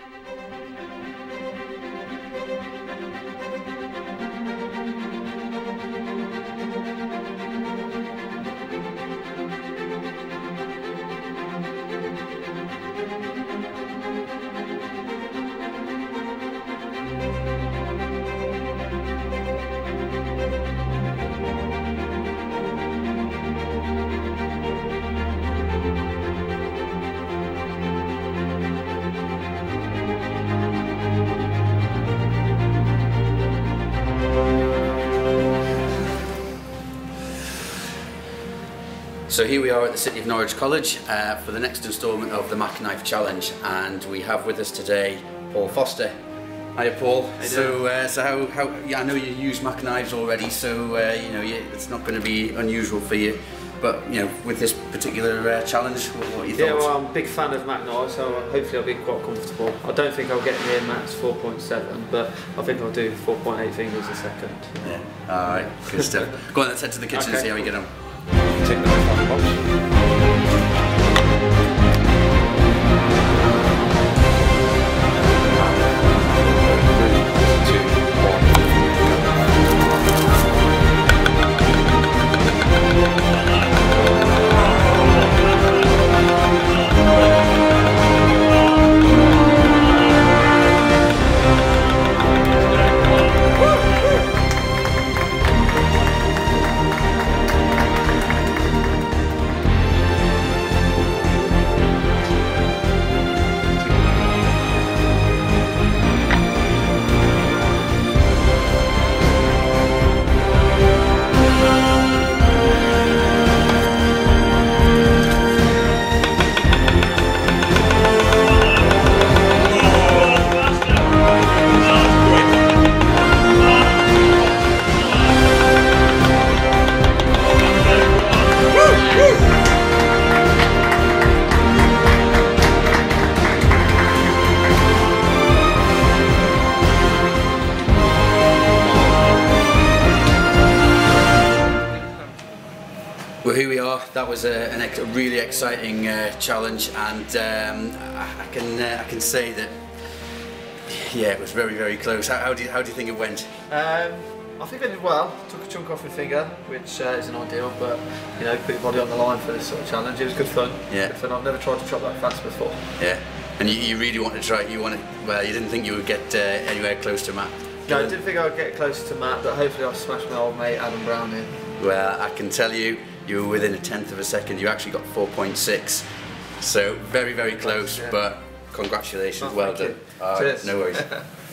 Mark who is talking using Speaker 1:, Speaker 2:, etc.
Speaker 1: So here we are at the City of Norwich College for the next instalment of the Mac Knife Challenge, and we have with us today Paul Foster. Hiya Paul. So how yeah, I know you use Mac knives already, so you know it's not going to be unusual for you. But you know, with this particular challenge, what are your thoughts?
Speaker 2: Yeah, well, I'm a big fan of Mac knives, so hopefully I'll be quite comfortable. I don't think I'll get near max 4.7, but I think I'll do 4.8 fingers a second.
Speaker 1: Yeah. All right. Good stuff. Go on, let's head to the kitchen and see how we get on.
Speaker 3: Take the knife out of the box.
Speaker 1: Well, here we are. That was a really exciting challenge, and I can say that yeah, it was very close. How do you think it went?
Speaker 2: I think I did well. Took a chunk off my finger, which isn't ideal, but you know, put your body on the line for this sort of challenge. It was good fun.
Speaker 1: Yeah.
Speaker 2: Good fun. I've never tried to chop that fast before.
Speaker 1: Yeah. And you really want to try it. Well, you didn't think you would get anywhere close to Matt.
Speaker 2: No, I didn't think I would get close to Matt, but hopefully I'll smash my old mate Adam Brown in.
Speaker 1: Well, I can tell you, you were within a tenth of a second. You actually got 4.6, so very close. Yeah. But congratulations, well done.
Speaker 2: Cheers.
Speaker 1: No worries.